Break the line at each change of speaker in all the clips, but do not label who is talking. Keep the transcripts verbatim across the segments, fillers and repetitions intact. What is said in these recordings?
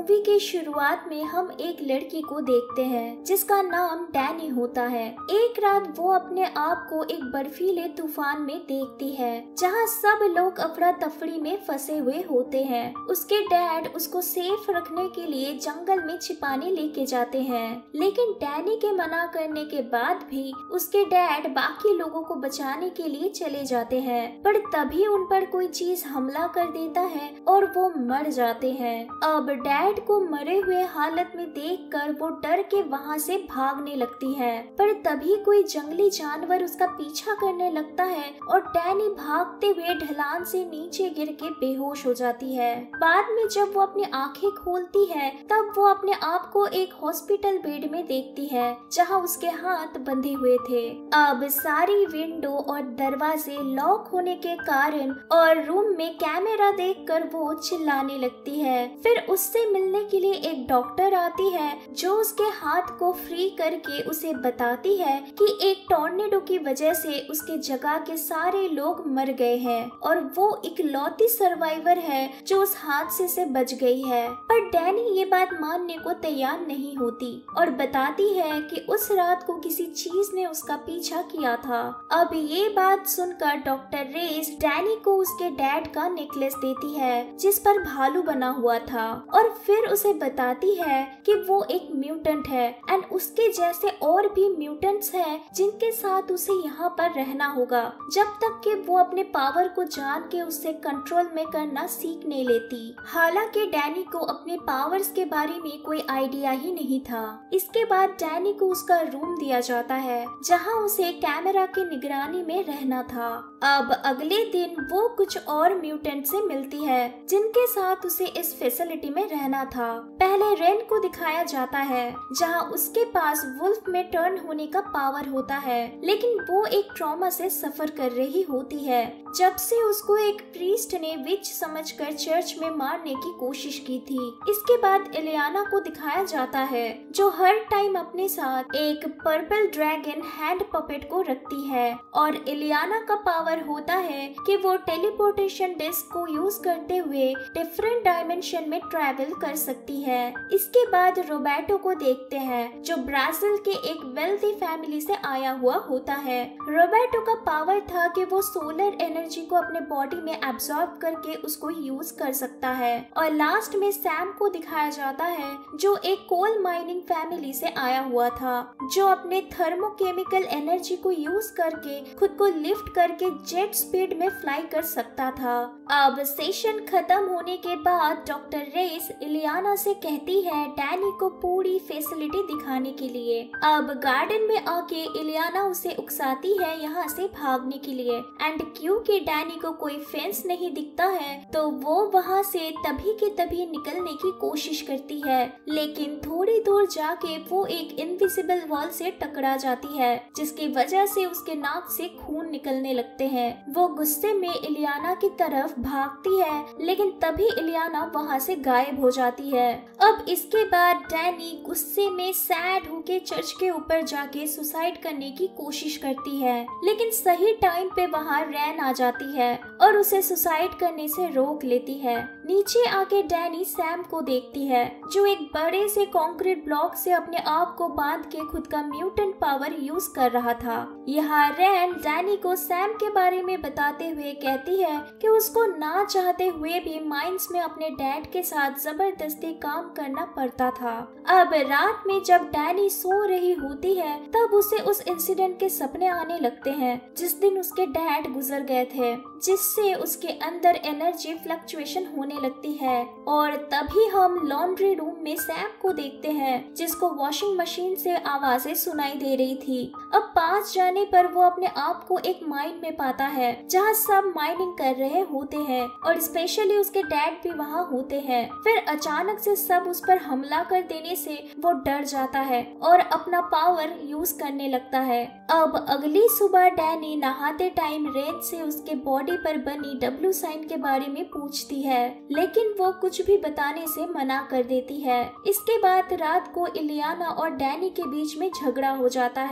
Movie के शुरुआत में हम एक लड़की को देखते हैं जिसका नाम डैनी होता है। एक रात वो अपने आप को एक बर्फीले तूफान में देखती है जहाँ सब लोग अफरा तफरी में फंसे हुए होते हैं। उसके डैड उसको सेफ रखने के लिए जंगल में छिपाने लेके जाते हैं, लेकिन डैनी के मना करने के बाद भी उसके डैड बाकी लोगों को बचाने के लिए चले जाते हैं। पर तभी उन पर कोई चीज हमला कर देता है और वो मर जाते हैं। अब डैड को मरे हुए हालत में देखकर वो डर के वहाँ से भागने लगती है, पर तभी कोई जंगली जानवर उसका पीछा करने लगता है और डैनी भागते हुए ढलान से नीचे गिर के बेहोश हो जाती है। बाद में जब वो अपनी आंखें खोलती है तब वो अपने आप को एक हॉस्पिटल बेड में देखती है जहाँ उसके हाथ बंधे हुए थे। अब सारी विंडो और दरवाजे लॉक होने के कारण और रूम में कैमरा देखकर वो चिल्लाने लगती है। फिर उससे मिलने के लिए एक डॉक्टर आती है जो उसके हाथ को फ्री करके उसे बताती है कि एक टॉर्नेडो की वजह से उसके जगह के सारे लोग मर गए हैं और वो इकलौती सर्वाइवर है जो उस हादसे से बच गई है। पर डैनी ये बात मानने को तैयार नहीं होती और बताती है कि उस रात को किसी चीज ने उसका पीछा किया था। अब ये बात सुनकर डॉक्टर रेस डैनी को उसके डैड का नेकलेस देती है जिस पर भालू बना हुआ था और फिर उसे बताती है कि वो एक म्यूटेंट है एंड उसके जैसे और भी म्यूटेंट्स हैं जिनके साथ उसे यहाँ पर रहना होगा जब तक कि वो अपने पावर को जान के उससे कंट्रोल में करना सीख नहीं लेती। हालांकि डैनी को अपने पावर्स के बारे में कोई आइडिया ही नहीं था। इसके बाद डैनी को उसका रूम दिया जाता है जहाँ उसे कैमरा की निगरानी में रहना था। अब अगले दिन वो कुछ और म्यूटेंट से मिलती है जिनके साथ उसे इस फैसिलिटी में रहना था। पहले रेन को दिखाया जाता है जहां उसके पास वुल्फ में टर्न होने का पावर होता है, लेकिन वो एक ट्रॉमा से सफर कर रही होती है जब से उसको एक प्रीस्ट ने विच समझकर चर्च में मारने की कोशिश की थी। इसके बाद इलियाना को दिखाया जाता है जो हर टाइम अपने साथ एक पर्पल ड्रैगन हैंड पपेट को रखती है और इलियाना का पावर होता है कि वो टेलीपोर्टेशन डिस्क को यूज करते हुए डिफरेंट डायमेंशन में ट्रैवल कर सकती है। इसके बाद रोबर्टो को देखते हैं जो ब्राजील के एक वेल्दी फैमिली से आया हुआ होता है। रोबर्टो का पावर था कि वो सोलर एनर्जी को अपने बॉडी में एब्सॉर्ब करके उसको यूज कर सकता है। और लास्ट में सैम को दिखाया जाता है जो एक कोल माइनिंग फैमिली से आया हुआ था जो अपने थर्मोकेमिकल एनर्जी को यूज करके खुद को लिफ्ट करके जेट स्पीड में फ्लाई कर सकता था। अब सेशन खत्म होने के बाद डॉक्टर रेस इलियाना से कहती है डैनी को पूरी फैसिलिटी दिखाने के लिए। अब गार्डन में आके इलियाना उसे उकसाती है यहाँ से भागने के लिए एंड क्योंकि डैनी को कोई फेंस नहीं दिखता है तो वो वहाँ से तभी के तभी निकलने की कोशिश करती है, लेकिन थोड़ी दूर जाके वो एक इनविजिबल वॉल से टकरा जाती है जिसकी वजह से उसके नाक से खून निकलने लगते हैं। वो गुस्से में इलियाना की तरफ भागती है लेकिन तभी इलियाना वहाँ से गायब हो जाती है। अब इसके बाद डैनी गुस्से में सैड होके चर्च के ऊपर जाके सुसाइड करने की कोशिश करती है, लेकिन सही टाइम पे वहाँ रैन आ जाती है और उसे सुसाइड करने से रोक लेती है। नीचे आके डैनी सैम को देखती है जो एक बड़े से कंक्रीट ब्लॉक से अपने आप को बांध के खुद का म्यूटेंट पावर यूज कर रहा था। यहाँ रैन डैनी को सैम के बारे में बताते हुए कहती है कि उसको ना चाहते हुए भी माइंस में अपने डैड के साथ जबरदस्ती काम करना पड़ता था। अब रात में जब डैनी सो रही होती है तब उसे उस इंसिडेंट के सपने आने लगते हैं जिस दिन उसके डैड गुजर गए थे, जिससे उसके अंदर एनर्जी फ्लक्चुएशन होने लगती है। और तभी हम लॉन्ड्री रूम में सैम को देखते हैं जिसको वॉशिंग मशीन से आवाजें सुनाई दे रही थी। अब पास जाने पर वो अपने आप को एक माइन में पाता है जहाँ सब माइनिंग कर रहे होते हैं और स्पेशली उसके डैड भी वहाँ होते हैं। फिर अचानक से सब उस पर हमला कर देने से वो डर जाता है और अपना पावर यूज करने लगता है। अब अगली सुबह डैनी नहाते टाइम रेन से उसके बॉडी पर बनी डब्ल्यू साइन के बारे में पूछती है, लेकिन वो कुछ भी बताने से मना कर देती है। इसके बाद रात को इलियाना और डैनी के बीच में झगड़ा हो जाता है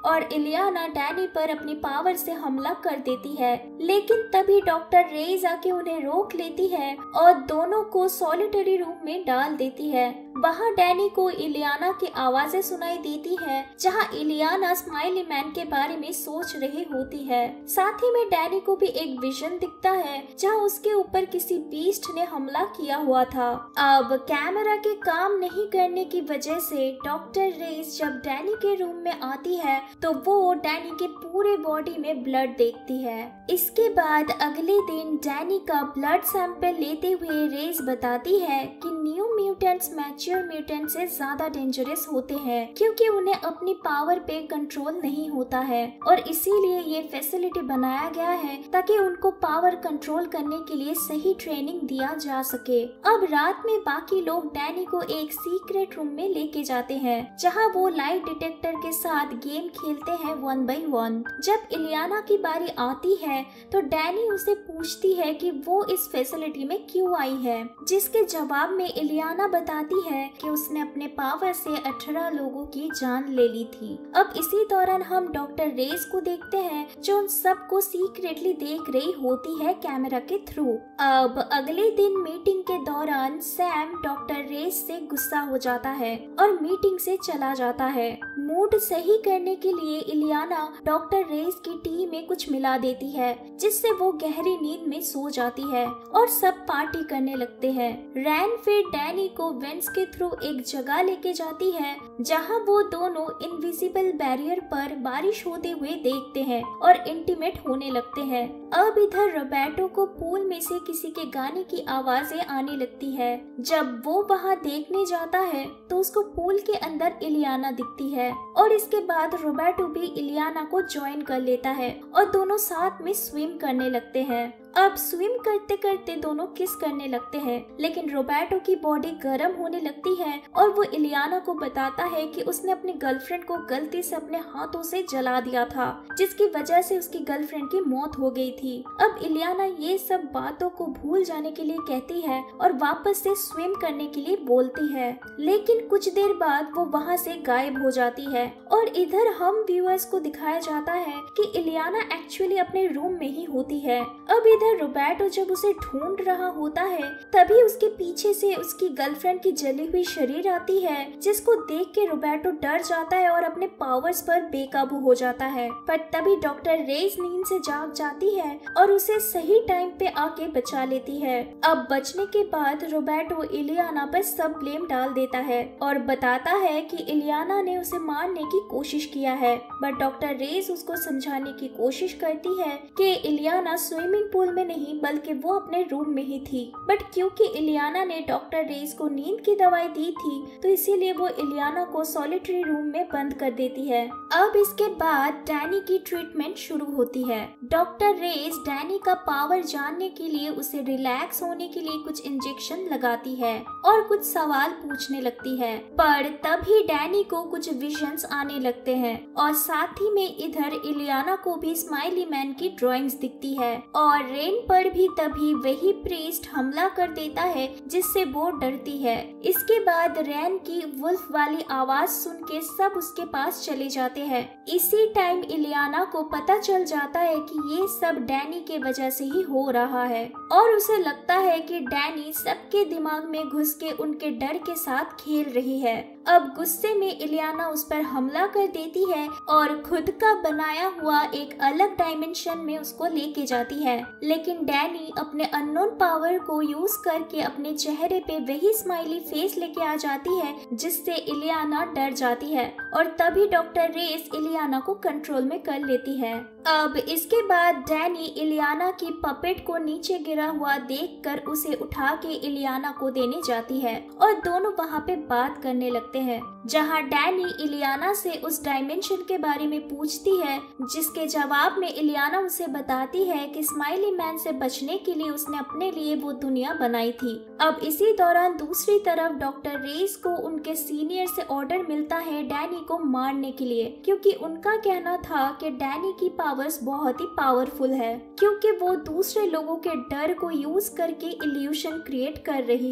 और इलियाना डैनी पर अपनी पावर से हमला कर देती है, लेकिन तभी डॉक्टर रेज आके उन्हें रोक लेती है और दोनों को सॉलिटरी रूम में डाल देती है। वहाँ डैनी को इलियाना की आवाजें सुनाई देती है, जहाँ इलियाना स्माइली मैन के बारे में सोच रही होती है। साथ ही में डैनी को भी एक विजन दिखता है, जहाँ उसके ऊपर किसी बीस्ट ने हमला किया हुआ था। अब कैमरा के काम नहीं करने की वजह से डॉक्टर रेस जब डैनी के रूम में आती है तो वो डैनी के पूरे बॉडी में ब्लड देखती है। इसके बाद अगले दिन डैनी का ब्लड सैंपल लेते हुए रेस बताती है कि न्यू म्यूटेंट्स मैच्योर म्यूटेंट से ज्यादा डेंजरस होते हैं, क्योंकि उन्हें अपनी पावर पे कंट्रोल नहीं होता है और इसीलिए ये फैसिलिटी बनाया गया है ताकि उनको पावर कंट्रोल करने के लिए सही ट्रेनिंग दिया जा सके। अब रात में बाकी लोग डैनी को एक सीक्रेट रूम में लेके जाते हैं, जहां वो लाइट डिटेक्टर के साथ गेम खेलते हैं वन बाय वन। जब इलियाना की बारी आती है तो डैनी उसे पूछती है कि वो इस फैसिलिटी में क्यों आई है, जिसके जवाब में इलियाना बताती है कि उसने अपने पावर से अठारह लोगों की जान ले ली थी। अब इसी दौरान हम डॉक्टर रेस को देखते हैं, जो उन सबको सीक्रेटली देख रही होती है कैमरा के थ्रू। अब अगले दिन मीटिंग के दौरान सैम डॉक्टर रेस से गुस्सा हो जाता है और मीटिंग से चला जाता है। मूड सही करने के लिए इलियाना डॉक्टर रेस की टी में कुछ मिला देती है, जिससे वो गहरी नींद में सो जाती है और सब पार्टी करने लगते हैं। रैन फिर डैनी को वेंट्स के थ्रू एक जगह लेके जाती है, जहां वो दोनों इनविजिबल बैरियर पर बारिश होते हुए देखते हैं और इंटीमेट होने लगते हैं। अब इधर रोबर्टो को पूल में से किसी के गाने की आवाजें आने लगती है। जब वो वहां देखने जाता है तो उसको पूल के अंदर इलियाना दिखती है और इसके बाद रोबर्टो भी इलियाना को ज्वाइन कर लेता है और दोनों साथ में स्विम करने लगते हैं। अब स्विम करते करते दोनों किस करने लगते हैं, लेकिन रोबर्टो की बॉडी गर्म होने लगती है और वो इलियाना को बताता है कि उसने अपनी गर्लफ्रेंड को गलती से अपने हाथों से जला दिया था, जिसकी वजह से उसकी गर्लफ्रेंड की मौत हो गई थी। अब इलियाना ये सब बातों को भूल जाने के लिए कहती है और वापस से स्विम करने के लिए बोलती है, लेकिन कुछ देर बाद वो वहाँ से गायब हो जाती है। और इधर हम व्यूअर्स को दिखाया जाता है कि इलियाना एक्चुअली अपने रूम में ही होती है। अब इधर रोबर्टो जब उसे ढूंढ रहा होता है तभी उसके पीछे से उसकी गर्लफ्रेंड की जली हुई शरीर आती है, जिसको देख के रोबर्टो डर जाता है और अपने पावर्स पर बेकाबू हो जाता है। पर तभी डॉक्टर रेस नींद से जाग जाती है और उसे सही टाइम पे आके बचा लेती है। अब बचने के बाद रोबर्टो इलियाना पर सब ब्लेम डाल देता है और बताता है कि इलियाना ने उसे मारने की कोशिश किया है, बट डॉक्टर रेस उसको समझाने की कोशिश करती है कि इलियाना स्विमिंग पूल में नहीं बल्कि वो अपने रूम में ही थी। बट क्योंकि इलियाना ने डॉक्टर रेस को नींद की दवाई दी थी तो इसीलिए वो इलियाना को सॉलिटरी रूम में बंद कर देती है। अब इसके बाद डैनी की ट्रीटमेंट शुरू होती है। डॉक्टर रेस डैनी का पावर जानने के लिए उसे रिलैक्स होने के लिए कुछ इंजेक्शन लगाती है और कुछ सवाल पूछने लगती है, पर तभी डैनी को कुछ विजन्स आने लगते हैं और साथ ही में इधर इलियाना को भी स्माइली मैन की ड्राइंग्स दिखती है और रेन पर भी तभी वही प्रीस्ट हमला कर देता है, जिससे वो डरती है। इसके बाद रैन की वुल्फ वाली आवाज सुन के सब उसके पास चले जाते हैं। इसी टाइम इलियाना को पता चल जाता है कि ये सब डैनी के वजह से ही हो रहा है और उसे लगता है कि डैनी सबके दिमाग में घुस के उनके डर के साथ खेल रही है। अब गुस्से में इलियाना उस पर हमला कर देती है और खुद का बनाया हुआ एक अलग डायमेंशन में उसको लेके जाती है, लेकिन डैनी अपने अननोन पावर को यूज करके अपने चेहरे पे वही स्माइली फेस लेके आ जाती है, जिससे इलियाना डर जाती है और तभी डॉक्टर रेस इलियाना को कंट्रोल में कर लेती है। अब इसके बाद डैनी इलियाना की पपेट को नीचे गिरा हुआ देखकर उसे उठा के इलियाना को देने जाती है और दोनों वहाँ पे बात करने लगते हैं, जहाँ डैनी इलियाना से उस डायमेंशन के बारे में पूछती है, जिसके जवाब में इलियाना उसे बताती है कि स्माइली मैन से बचने के लिए उसने अपने लिए वो दुनिया बनाई थी। अब इसी दौरान दूसरी तरफ डॉक्टर रेस को उनके सीनियर से ऑर्डर मिलता है डैनी को मारने के लिए, क्योंकि उनका कहना था कि डैनी की पावर्स बहुत ही पावरफुल है, क्योंकि वो दूसरे लोगों के डर को यूज करके इल्यूशन क्रिएट कर रही है।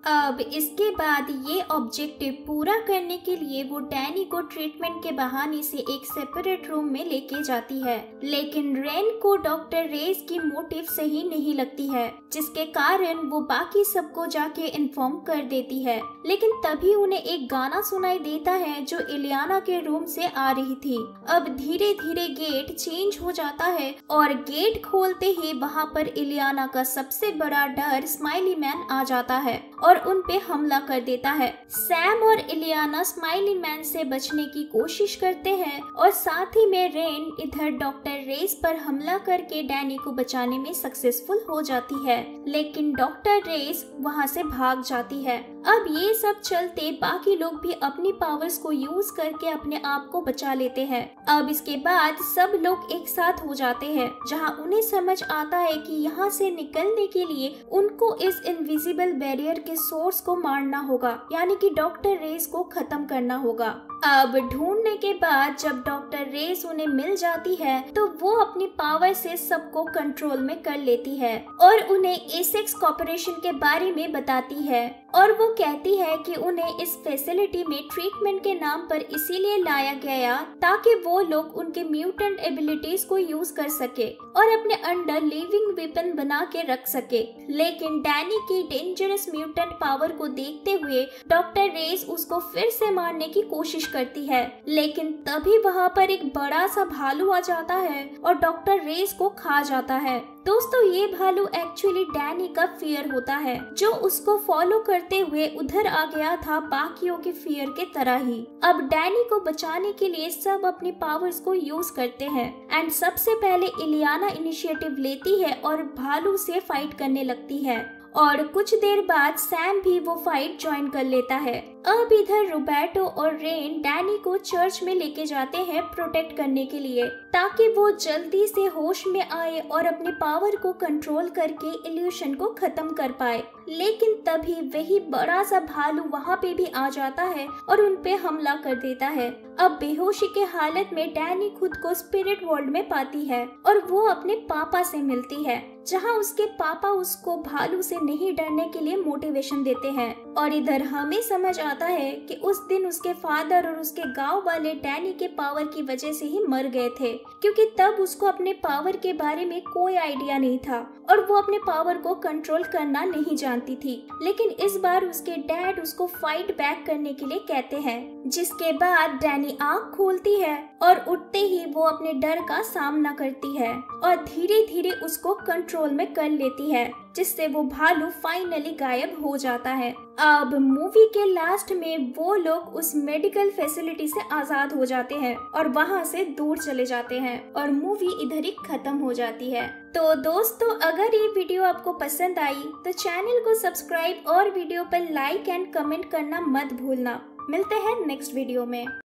अब इसके बाद ये ऑब्जेक्टिव पूरा करने के लिए वो डैनी को ट्रीटमेंट के बहाने से एक सेपरेट रूम में लेके जाती है, लेकिन रेन को डॉक्टर रेस की मोटिव सही नहीं लगती है, जिसके कारण वो बाकी सबको जाके इन्फॉर्म कर देती है। लेकिन तभी उन्हें एक गाना सुनाई देता है जो इलियाना के रूम से आ रही थी। अब धीरे धीरे गेट चेंज हो जाता है और गेट खोलते ही वहाँ पर इलियाना का सबसे बड़ा डर स्माइली मैन आ जाता है और उन पे हमला कर देता है। सैम और इलियाना स्माइली मैन से बचने की कोशिश करते हैं और साथ ही में रेन इधर डॉक्टर रेस पर हमला करके डैनी को बचाने में सक्सेसफुल हो जाती है, लेकिन डॉक्टर रेस वहां से भाग जाती है। अब ये सब चलते बाकी लोग भी अपनी पावर्स को यूज करके अपने आप को बचा लेते हैं। अब इसके बाद सब लोग एक साथ हो जाते हैं, जहां उन्हें समझ आता है कि यहाँ से निकलने के लिए उनको इस इनविजिबल बैरियर के सोर्स को मारना होगा, यानी कि डॉक्टर रेस को खत्म करना होगा। अब ढूंढने के बाद जब डॉक्टर रेस उन्हें मिल जाती है तो वो अपनी पावर से सबको कंट्रोल में कर लेती है और उन्हें एसेक्स कॉर्पोरेशन के बारे में बताती है और वो कहती है कि उन्हें इस फैसिलिटी में ट्रीटमेंट के नाम पर इसीलिए लाया गया ताकि वो लोग उनके म्यूटेंट एबिलिटीज को यूज कर सके और अपने अंडर लिविंग वेपन बना के रख सके। लेकिन डैनी की डेंजरस म्यूटेंट पावर को देखते हुए डॉक्टर रेस उसको फिर से मारने की कोशिश करती है, लेकिन तभी वहाँ पर एक बड़ा सा भालू आ जाता है और डॉक्टर रेस को खा जाता है। दोस्तों, ये भालू एक्चुअली डैनी का फियर होता है जो उसको फॉलो करते हुए उधर आ गया था बाकियों के फियर के तरह ही। अब डैनी को बचाने के लिए सब अपनी पावर्स को यूज करते हैं एंड सबसे पहले इलियाना इनिशिएटिव लेती है और भालू से फाइट करने लगती है और कुछ देर बाद सैम भी वो फाइट ज्वाइन कर लेता है। अब इधर रोबर्टो और रेन डैनी को चर्च में लेके जाते हैं प्रोटेक्ट करने के लिए ताकि वो जल्दी से होश में आए और अपने पावर को कंट्रोल करके इल्यूशन को खत्म कर पाए। लेकिन तभी वही बड़ा सा भालू वहाँ पे भी आ जाता है और उन पे हमला कर देता है। अब बेहोशी के हालत में डैनी खुद को स्पिरिट वर्ल्ड में पाती है और वो अपने पापा से मिलती है, जहाँ उसके पापा उसको भालू से नहीं डरने के लिए मोटिवेशन देते हैं। और इधर हमें समझ आता है कि उस दिन उसके फादर और उसके गांव वाले डैनी के पावर की वजह से ही मर गए थे, क्योंकि तब उसको अपने पावर के बारे में कोई आइडिया नहीं था और वो अपने पावर को कंट्रोल करना नहीं जानती थी। लेकिन इस बार उसके डैड उसको फाइट बैक करने के लिए कहते हैं, जिसके बाद डैनी आँख खोलती है और उठते ही वो अपने डर का सामना करती है और धीरे धीरे उसको कंट्रोल में कर लेती है, जिससे वो भालू फाइनली गायब हो जाता है। अब मूवी के लास्ट में वो लोग उस मेडिकल फैसिलिटी से आजाद हो जाते हैं और वहाँ से दूर चले जाते हैं और मूवी इधर ही खत्म हो जाती है। तो दोस्तों, अगर ये वीडियो आपको पसंद आई तो चैनल को सब्सक्राइब और वीडियो पर लाइक एंड कमेंट करना मत भूलना। मिलते हैं नेक्स्ट वीडियो में।